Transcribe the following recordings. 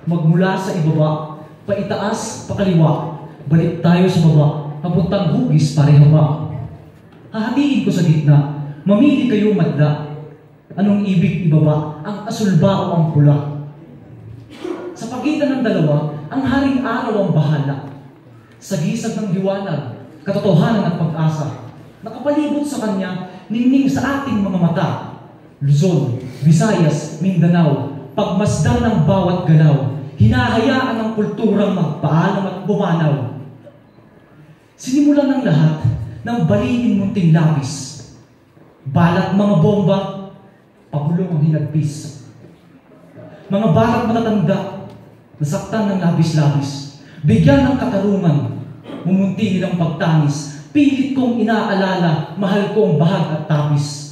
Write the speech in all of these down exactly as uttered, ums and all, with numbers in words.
magmula sa ibaba, paitaas, pakaliwa, balik tayo sa baba, papuntang hugis parehaba. Hahatiin ko sa gitna, mamili kayo madla. Anong ibig ibaba, ang asul ba o ang pula? Sa pagitan ng dalawa, ang haring araw ang bahala. Sa gisag ng liwanag, katotohanan at pag-asa. Nakapalibot sa kanya, ningning sa ating mga mata. Luzon, Visayas, Mindanao, pagmasdan ng bawat galaw, hinahayaan ng kulturang magpaalam at bumanaw. Sinimulan ng lahat ng balingin munting labis. Balat mga bomba, pagulong ang hinagpis. Mga balat matatanda, nasaktan ng labis-labis. Bigyan ng katarungan, mumunti nilang pagtangis. Pilit kong inaalala, mahal kong bahag at tapis.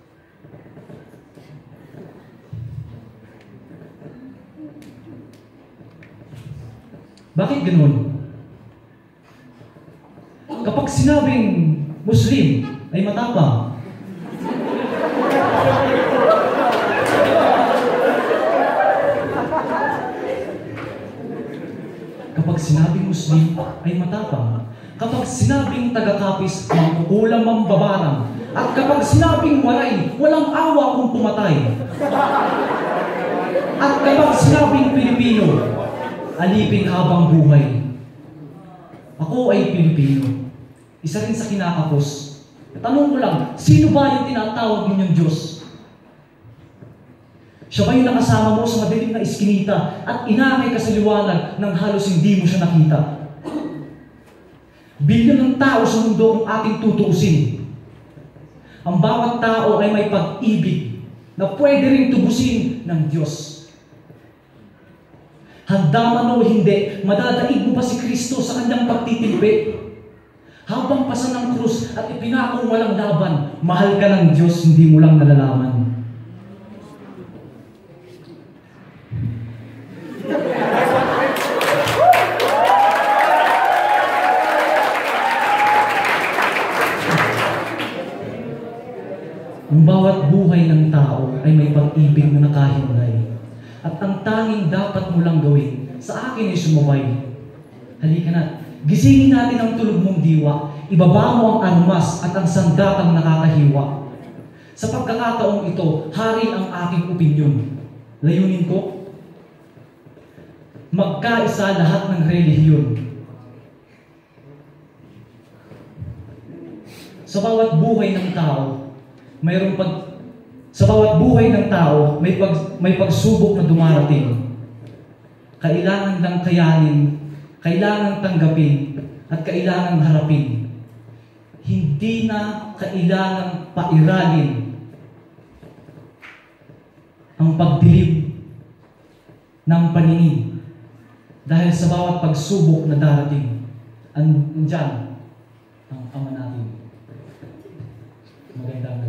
Bakit ganun? Kapag sinabing Muslim ay matapang, kapag sinabing Muslim ay matapang, kapag sinabing taga-kapis, mangkukulam ang babarang, at kapag sinabing waray, walang awa kung pumatay, at kapag sinabing Pilipino, alipin habang buhay. Ako ay Pilipino. Isa rin sa kinakapos. Tanong ko lang, sino ba yung tinatawag ninyong Diyos? Siya ba yung nakasama mo sa madilim na iskinita at inakay ka sa liwanag nang halos hindi mo siya nakita? Bilyon ng tao sa mundo ang ating tutuusin. Ang bawat tao ay may pag-ibig na pwede rin tubusin ng Diyos. Handa man o hindi, madadaig mo ba si Kristo sa kanyang pagtitimpi? Habang pasa ng krus at ipinakong walang laban, mahal ka ng Diyos, hindi mo lang nalalaman. Ang bawat buhay ng tao ay may pag-ibig na nakahiwalay. At ang tanging dapat mo lang gawin, sa akin ay sumabay. Halika na, gisingin natin ang tulog mong diwa, ibaba mo ang armas at ang sandatang nakakahiwa. Sa pagkakataong ito, hari ang aking opinyon. Layunin ko, magkaisa lahat ng relihiyon. Sa bawat buhay ng tao, mayroong pag Sa bawat buhay ng tao, may, pag, may pagsubok na dumarating. Kailangan lang kayanin, kailangan tanggapin, at kailangan harapin. Hindi na kailangan pairalin ang pagdilim ng paningin. Dahil sa bawat pagsubok na darating, andyan ang Ama natin. Magandang